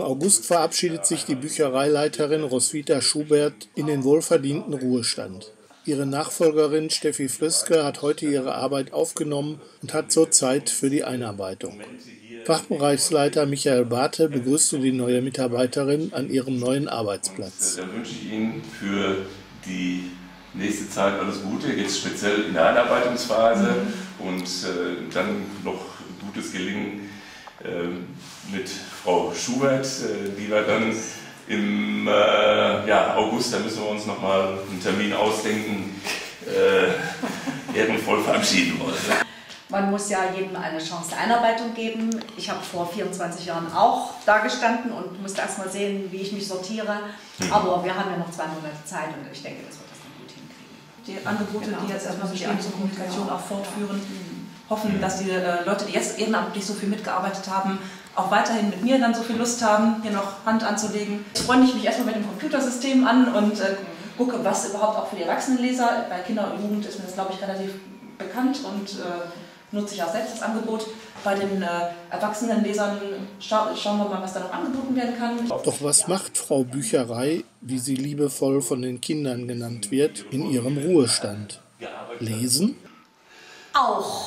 August verabschiedet sich die Büchereileiterin Roswitha Schubert in den wohlverdienten Ruhestand. Ihre Nachfolgerin Steffi Friske hat heute ihre Arbeit aufgenommen und hat so Zeit für die Einarbeitung. Fachbereichsleiter Michael Barthe begrüßte die neue Mitarbeiterin an ihrem neuen Arbeitsplatz. Dann wünsche ich Ihnen für die nächste Zeit alles Gute, jetzt speziell in der Einarbeitungsphase und dann noch gutes Gelingen mit Frau Schubert, die wir dann im August, da müssen wir uns nochmal einen Termin ausdenken, ehrenvoll verabschieden wollen. Man muss ja jedem eine Chance der Einarbeitung geben. Ich habe vor 24 Jahren auch da gestanden und musste erst mal sehen, wie ich mich sortiere. Aber wir haben ja noch 2 Monate Zeit und ich denke, das wird das dann gut hinkriegen. Die Angebote, die jetzt erstmal bestehen zur Kommunikation auch fortführen, hoffen, dass die Leute, die jetzt ehrenamtlich so viel mitgearbeitet haben, auch weiterhin mit mir dann so viel Lust haben, hier noch Hand anzulegen. Jetzt freue ich mich erstmal mit dem Computersystem an und gucke, was überhaupt auch für die Erwachsenenleser. Bei Kinder und Jugend ist mir das, glaube ich, relativ bekannt und nutze ich auch selbst das Angebot. Bei den Erwachsenenlesern schauen wir mal, was da noch angeboten werden kann. Doch was macht Frau Bücherei, wie sie liebevoll von den Kindern genannt wird, in ihrem Ruhestand? Lesen? Auch.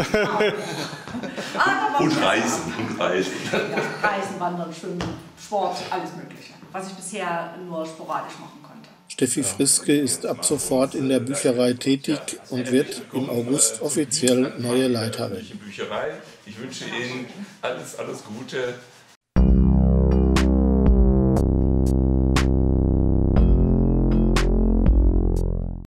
Und Reisen. Ja, Reisen, Wandern, Schwimmen, Sport, alles Mögliche, was ich bisher nur sporadisch machen konnte. Steffi Friske ist ab sofort in der Bücherei tätig und wird im August offiziell neue Leiterin. Bücherei. Ich wünsche Ihnen alles Gute